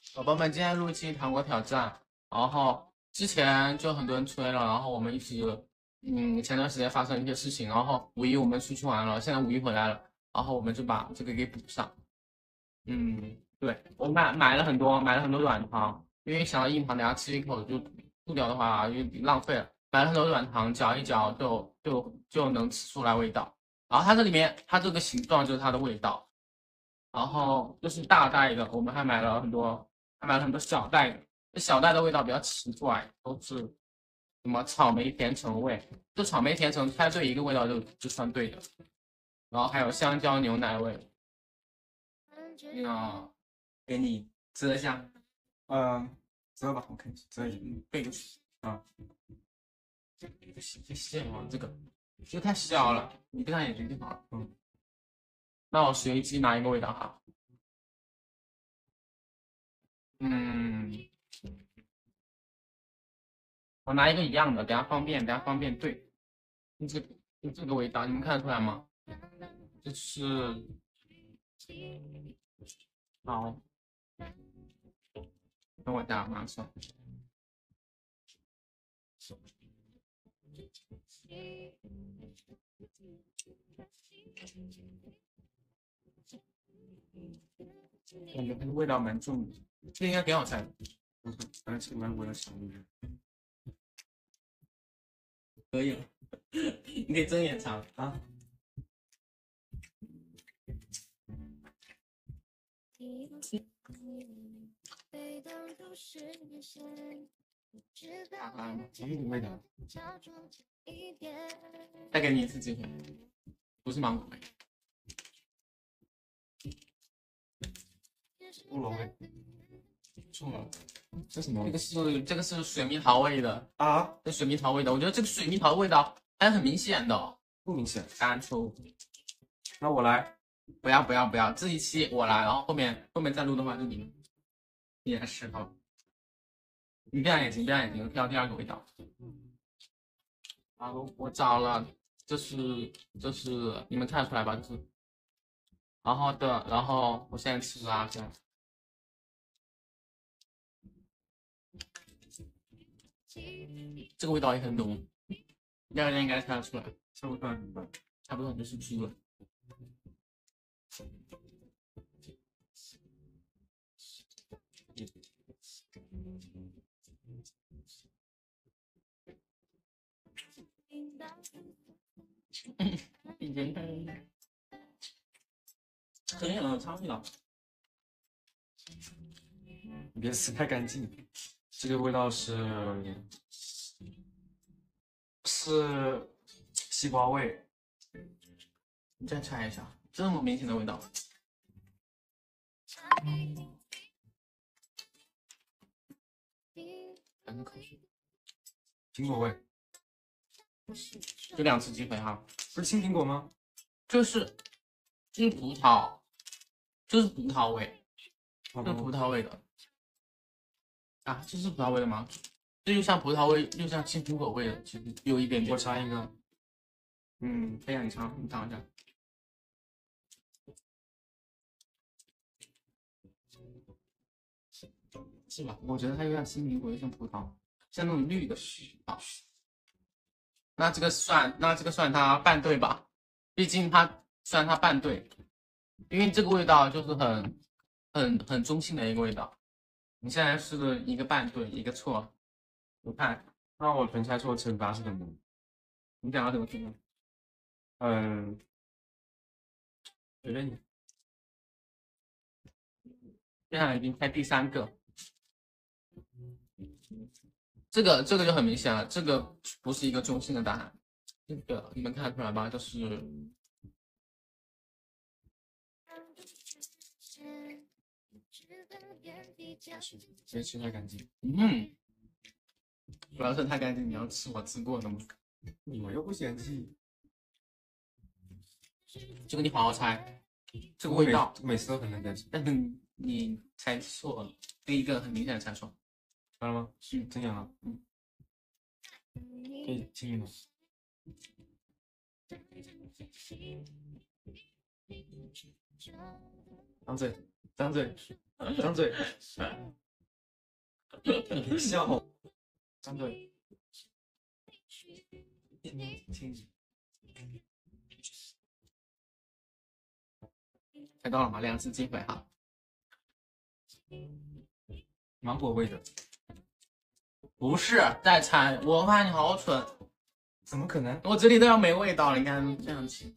宝宝们，今天录一期糖果挑战，然后之前就很多人催了，然后我们一直，前段时间发生一些事情，然后五一我们出去玩了，现在五一回来了，然后我们就把这个给补上。对，我买了很多软糖，因为想要硬糖，等下吃一口就吐掉的话就浪费了，买了很多软糖，搅一搅就能吃出来味道。然后它这里面它这个形状就是它的味道。然后就是大袋的，我们还买了很多小袋的。这小袋的味道比较奇怪，都是什么草莓甜橙味，就草莓甜橙猜对一个味道就算对的。然后还有香蕉牛奶味，给你遮一下， 嗯，遮吧，我看一下，遮一下。 背过去啊， 这线吗？这个太小了，你闭上眼睛就好了。那我随机拿一个味道哈。嗯，我拿一个一样的，等下方便对。就这个味道，你们看得出来吗？就是好，等我一下，马上。感觉它的味道蛮重的，这应该挺好猜的。 反正这个我要想一下。 可以了，你可以睁眼尝啊。什么味道？ 再给你一次机会，不是芒果味， 菠萝味。 错了， 这什么这个是水蜜桃味的， 啊？ 这水蜜桃味的，我觉得这个水蜜桃味道还很明显的， 不明显。 干出。 那我来。 不要，这一期我来，然后后面再录的话就你来吃好。你闭上眼睛，挑第二个味道。啊，我找了，就是你们看得出来吧？就是然后我现在吃啊，这样。这个味道也很浓，大家应该看得出来， 差不多明白。 差不多就是猪了。已经可以了，差不多了。 你别撕太干净。这个味道是西瓜味。 你再猜一下，这么明显的味道。赶口水。 苹果味。 就2次机会哈。 不是青苹果吗？ 就是葡萄，就是葡萄味， 就是葡萄味的。啊，这是葡萄味的吗？这又像葡萄味，又像青苹果味的，其实有一点点。 我尝一个。 可以让你尝一下。是吧？我觉得它有点青苹果，又像葡萄，像那种绿的啊。那这个算它半对吧？毕竟它算它半对，因为这个味道就是很中性的一个味道。你现在是一个半对，一个错。我看， 那我纯猜错，惩罚是什么？ 你想要怎么评论？ 随便你。 接下来已经猜第3个。这个就很明显了，这个不是一个中性的答案。这个你们看得出来吧？就是别吃太干净。 主要是太干净，你要吃我吃过的吗？ 你们又不嫌弃。 这个你好好猜，这个味道每次都很难猜， 但是你猜错了，第一个很明显的猜错。 看了吗？睁眼了。可以静音吗？ 张嘴，张嘴，张嘴，你别笑，张嘴，听， 猜到了吗？2次机会哈。 芒果味的， 不是，再猜。我发现你好蠢， 怎么可能？ 我这里都要没味道了，你看这样吃。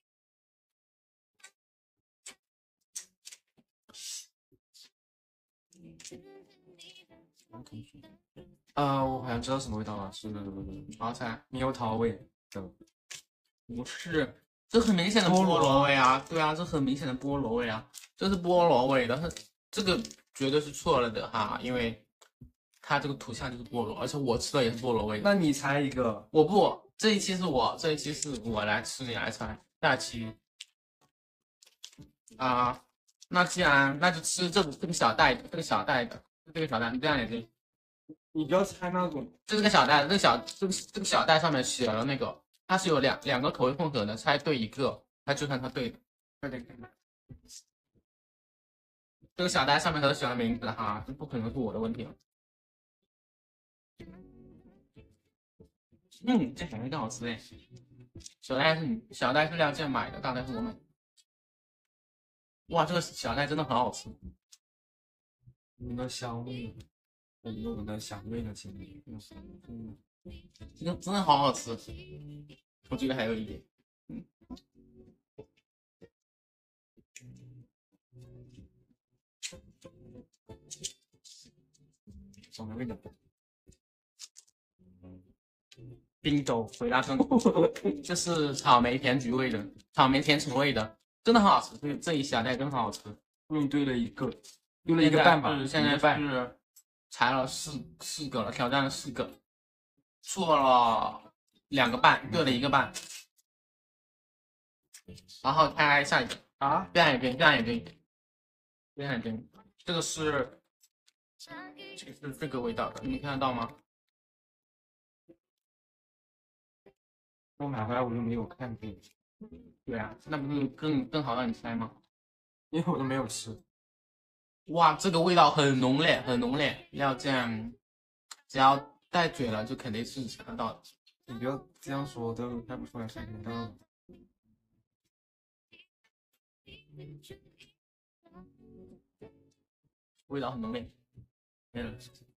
我好像知道什么味道了，是好猜。 猕猴桃味的， 不是，这很明显的菠萝味啊！对啊，这很明显的菠萝味啊，这是菠萝味的，这个绝对是错了的哈，因为它这个图像就是菠萝，而且我吃的也是菠萝味的。 那你猜一个， 我不，这一期是我，这一期是我来吃，你来猜。下期啊，那既然那就吃这个小袋的，这个小袋的，这个小袋，你这样也行。 你不要猜那种， 这个小袋，这个小袋上面写了那个，它是有两个口味混合的，猜对一个，它就算它对的。快点看看，这个小袋上面都写了名字哈，这不可能是我的问题了。这小袋更好吃哎！小袋是亮剑买的，大袋是我买的。哇，这个小袋真的很好吃。 你的香味，我的香味的经历， 这个真的好好吃。我觉得还有一点， 什么味道？ 冰豆回答成功，这是草莓甜橘味的，草莓甜橙味的，真的很好吃。这一小袋真的很好吃。 对了一个，对了一个半吧， 现在是裁了四个了，挑战了4个，错了2个半，对了1个半。然后开下一个啊，变眼睛，变眼睛，变眼睛，这个是这个味道的，你看得到吗？ 我买回来我就没有看过， 对啊，那不是更好让你猜吗？ 因为我都没有吃。 哇，这个味道很浓烈，很浓烈，要这样，只要带嘴了就肯定是尝得到的。 你不要这样说，都猜不出来猜不到。 味道很浓烈，嗯。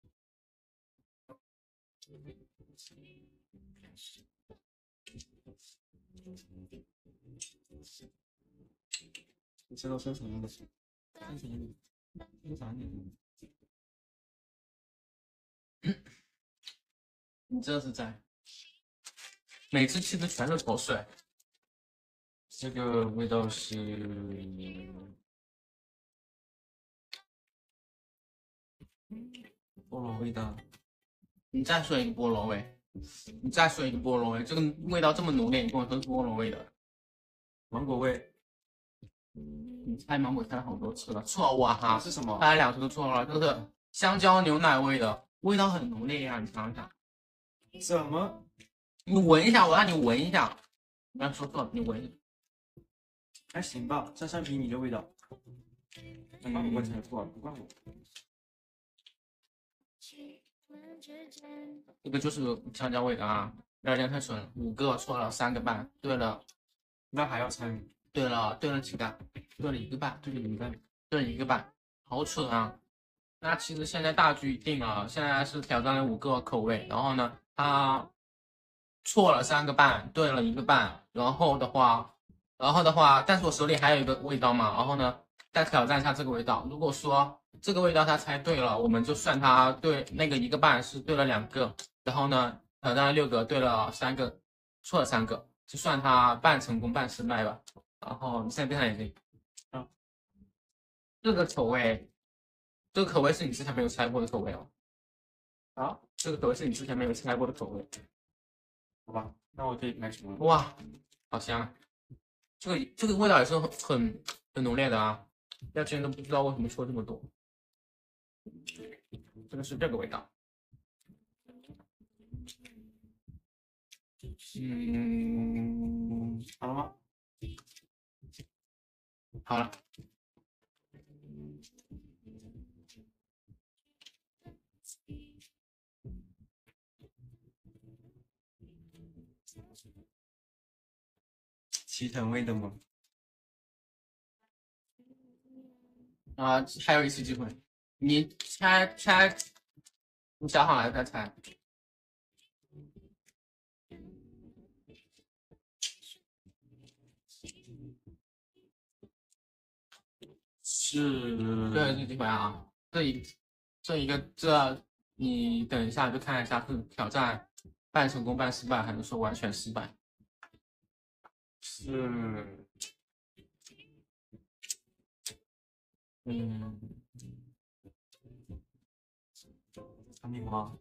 你知道生什么的？生什么的？生啥年的？ 你这是在每次吃的全是口水。 这个味道是菠萝味道。 你再说一个菠萝味，你再说一个菠萝味，这个味道这么浓烈，你跟我说是菠萝味的， 芒果味。 你猜芒果猜了好多次了，错误啊哈！ 是什么？ 猜了2次都错了，这是香蕉牛奶味的，味道很浓烈呀，你尝尝。 什么？ 你闻一下，我让你闻一下。不要说错了，你闻一下。 还行吧，像橡皮泥的味道。我猜错了，不怪我。 这个就是香蕉味的啊，2件太蠢了，5个错了3个半，对了， 那还要猜吗？ 对了几个？对了1个半，对了1个半，对了1个半，好蠢啊！那其实现在大局已定了，现在是挑战了5个口味，然后呢，他错了3个半，对了1个半，然后的话，但是我手里还有一个味道嘛，然后呢，再挑战一下这个味道。如果说这个味道他猜对了，我们就算他对那个1个半是对了2个，然后呢，挑战了6个，对了3个，错了3个，就算他半成功半失败吧。然后你现在闭上眼睛，啊，这个口味。这个口味是你之前没有猜过的口味哦。啊，这个口味是你之前没有猜过的口味。 好吧，那我可以开始了。 哇，好香啊！这个味道也是很浓烈的啊，要之前都不知道为什么说这么多。这个是这个味道。 好了吗？ 好了。 七成味的吗？ 啊，还有一次机会，你猜，你想好了再猜。 是， 对，这机会啊，这你等一下就看一下是挑战半成功半失败，还是说完全失败。 是， 嗯， 小米花，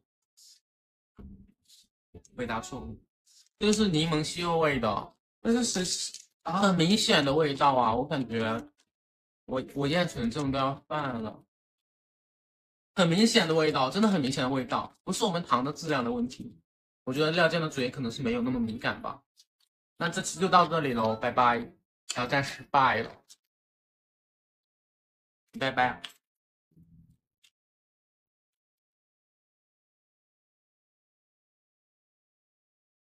回答错误，这是柠檬西柚味的，这是很明显的味道啊，我感觉我验纯正都要犯了。很明显的味道，真的很明显的味道，不是我们糖的质量的问题。我觉得廖健的嘴可能是没有那么敏感吧。那这期就到这里喽，拜拜，挑战失败了，拜拜。